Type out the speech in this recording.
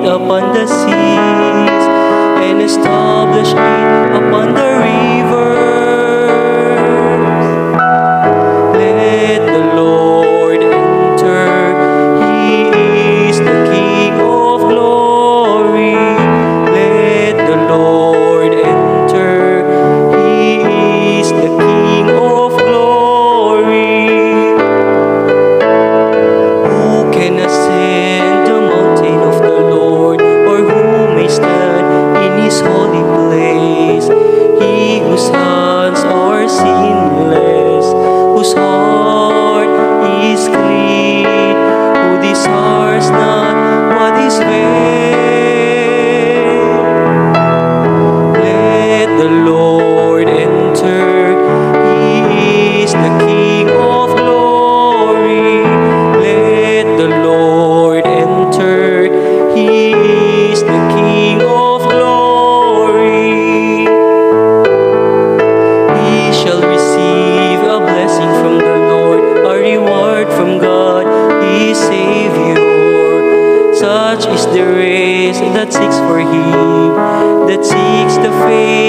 upon the seas and establish it upon the rivers. Let the Lord enter, He is the King of glory. Let the Lord enter, He is the King of glory. Who can ascend the mountain of the Lord, or who may stand in His holy place? He whose hands are sinless, whose heart is clean, who desires not what is vain. Let the Lord enter, He is the King of glory. Let the Lord enter, He is the King of glory. He shall receive a blessing from the Lord, a reward from God, His Savior. Such is the race that seeks for Him, that seeks the face